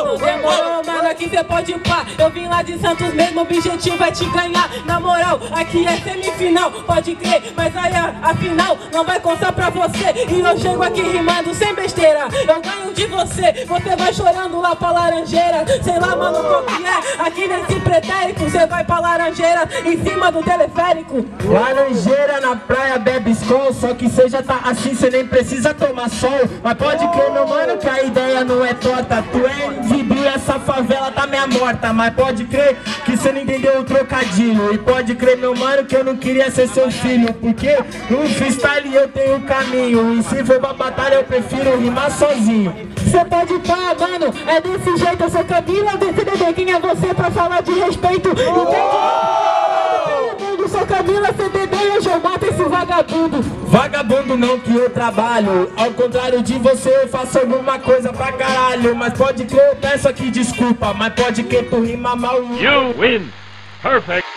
Demorou, mano, aqui cê pode pá. Eu vim lá de Santos mesmo, o objetivo é te ganhar. Na moral, aqui é semifinal, pode crer. Mas aí a final não vai constar pra você. E eu chego aqui rimando sem besteira. Eu ganho de você, você vai chorando lá pra Laranjeira. Sei lá, mano, qual que é. Aqui nesse pretérito, cê vai pra Laranjeira em cima do teleférico. Laranjeira na praia, bebe Skol. Só que cê já tá assim, cê nem precisa tomar sol. Mas pode crer, meu mano, que a ideia não é torta. Tu é MVB e essa favela tá meia morta. Mas pode crer que cê não entendeu o trocadilho. E pode crer, meu mano, que eu não queria ser seu filho. Porque no freestyle eu tenho o caminho. E se for pra batalha eu prefiro rimar sozinho. Cê pode pá, mano, é desse jeito. Eu sou Camila, DCDD, quem é você pra falar de respeito? Sou Camila, CDD e hoje eu mato esse vagabundo. Vagabundo não, que eu trabalho. Ao contrário de você, eu faço alguma coisa pra caralho. Mas pode crer, eu peço aqui desculpa. Mas pode crer, tu rima mal. You win. Perfect.